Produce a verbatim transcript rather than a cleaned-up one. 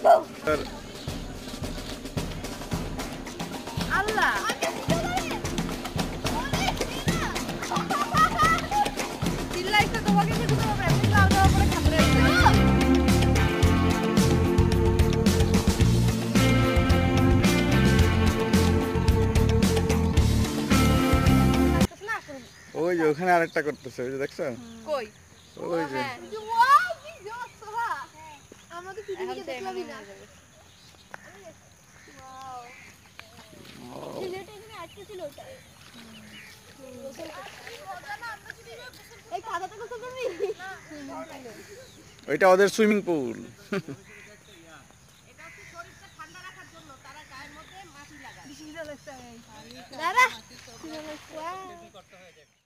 আল্লাহ চিল্লাইছে তোমাকে কি তুমি এমনি লাল দেওয়ার পরে খাবরে ওই যে ওখানে আরেকটা করতেছে ওই যে দেখছো কই ওই যে ওয়াও কি জোস সোহা আমরা তো পৃথিবীকে দেখলামই না ওয়াও ছেলেটা এখানে আটকে ছিল ওটা এই কাদাতে গোসল করবি না ওইটা ওদের সুইমিং পুল এটা হচ্ছে শরীরটা ঠান্ডা রাখার জন্য তারা গায়ের মধ্যে মাটি লাগায় বেশি লাগছে দাদা কি করতে হয়ে যায়